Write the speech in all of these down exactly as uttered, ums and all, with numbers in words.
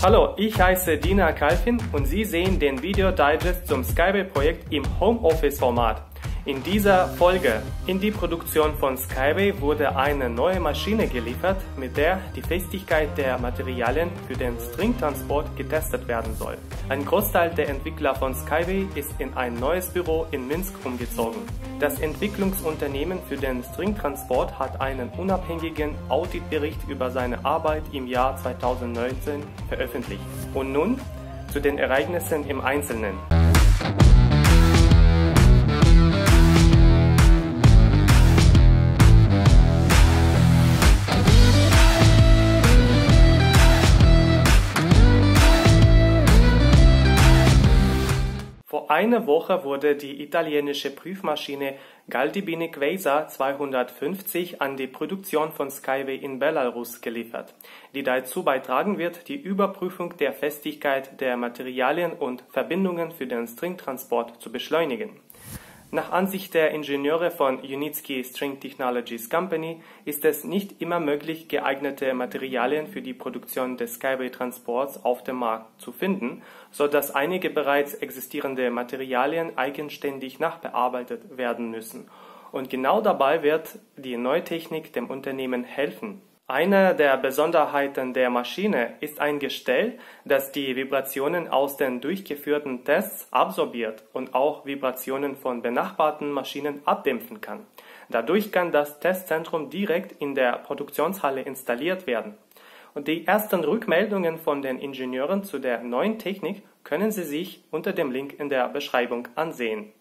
Hallo, ich heiße Dina Kalfin und Sie sehen den Video-Digest zum Skyway-Projekt im Homeoffice-Format. In dieser Folge in die Produktion von Skyway wurde eine neue Maschine geliefert, mit der die Festigkeit der Materialien für den Stringtransport getestet werden soll. Ein Großteil der Entwickler von Skyway ist in ein neues Büro in Minsk umgezogen. Das Entwicklungsunternehmen für den Stringtransport hat einen unabhängigen Auditbericht über seine Arbeit im Jahr zweitausendneunzehn veröffentlicht. Und nun zu den Ereignissen im Einzelnen. Vor einer Woche wurde die italienische Prüfmaschine Galdibini Quasar zweihundertfünfzig an die Produktion von Skyway in Belarus geliefert, die dazu beitragen wird, die Überprüfung der Festigkeit der Materialien und Verbindungen für den Stringtransport zu beschleunigen. Nach Ansicht der Ingenieure von Unitsky String Technologies Company ist es nicht immer möglich, geeignete Materialien für die Produktion des Skyway-Transports auf dem Markt zu finden, so dass einige bereits existierende Materialien eigenständig nachbearbeitet werden müssen. Und genau dabei wird die neue Technik dem Unternehmen helfen. Eine der Besonderheiten der Maschine ist ein Gestell, das die Vibrationen aus den durchgeführten Tests absorbiert und auch Vibrationen von benachbarten Maschinen abdämpfen kann. Dadurch kann das Testzentrum direkt in der Produktionshalle installiert werden. Und die ersten Rückmeldungen von den Ingenieuren zu der neuen Technik können Sie sich unter dem Link in der Beschreibung ansehen.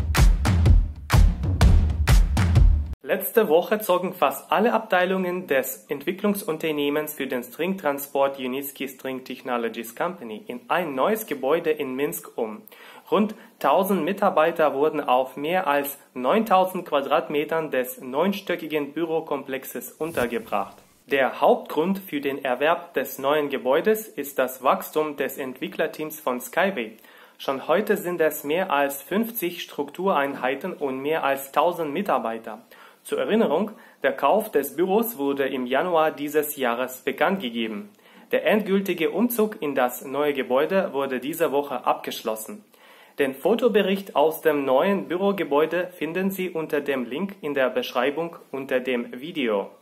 Letzte Woche zogen fast alle Abteilungen des Entwicklungsunternehmens für den Stringtransport Unitsky String Technologies Company in ein neues Gebäude in Minsk um. Rund tausend Mitarbeiter wurden auf mehr als neuntausend Quadratmetern des neunstöckigen Bürokomplexes untergebracht. Der Hauptgrund für den Erwerb des neuen Gebäudes ist das Wachstum des Entwicklerteams von Skyway. Schon heute sind es mehr als fünfzig Struktureinheiten und mehr als tausend Mitarbeiter. Zur Erinnerung, der Kauf des Büros wurde im Januar dieses Jahres bekannt gegeben. Der endgültige Umzug in das neue Gebäude wurde diese Woche abgeschlossen. Den Fotobericht aus dem neuen Bürogebäude finden Sie unter dem Link in der Beschreibung unter dem Video.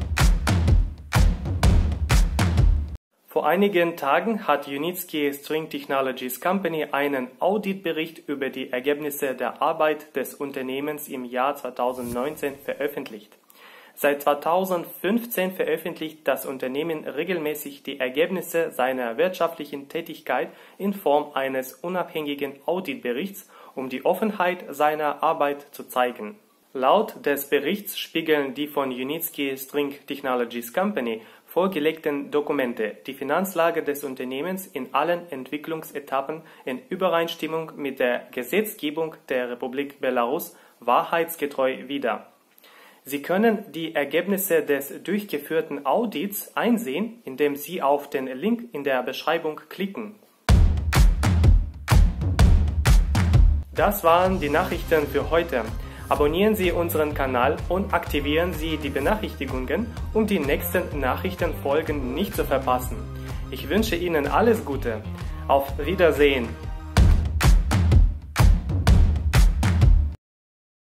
Vor einigen Tagen hat Unitsky String Technologies Company einen Auditbericht über die Ergebnisse der Arbeit des Unternehmens im Jahr zweitausendneunzehn veröffentlicht. Seit zweitausendfünfzehn veröffentlicht das Unternehmen regelmäßig die Ergebnisse seiner wirtschaftlichen Tätigkeit in Form eines unabhängigen Auditberichts, um die Offenheit seiner Arbeit zu zeigen. Laut des Berichts spiegeln die von Unitsky String Technologies Company vorgelegten Dokumente die Finanzlage des Unternehmens in allen Entwicklungsetappen in Übereinstimmung mit der Gesetzgebung der Republik Belarus wahrheitsgetreu wider. Sie können die Ergebnisse des durchgeführten Audits einsehen, indem Sie auf den Link in der Beschreibung klicken. Das waren die Nachrichten für heute. Abonnieren Sie unseren Kanal und aktivieren Sie die Benachrichtigungen, um die nächsten Nachrichtenfolgen nicht zu verpassen. Ich wünsche Ihnen alles Gute. Auf Wiedersehen!